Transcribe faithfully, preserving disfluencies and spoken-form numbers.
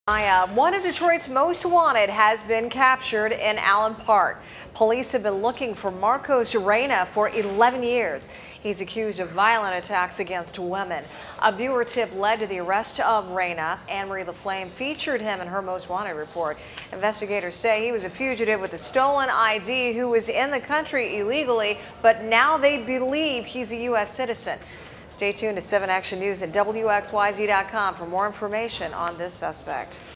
Uh, one of Detroit's most wanted has been captured in Allen Park. Police have been looking for Marcos Reyna for eleven years. He's accused of violent attacks against women. A viewer tip led to the arrest of Reyna. Anne-Marie LaFlame featured him in her most wanted report. Investigators say he was a fugitive with a stolen I D who was in the country illegally, but now they believe he's a U S citizen. Stay tuned to seven Action News at W X Y Z dot com for more information on this suspect.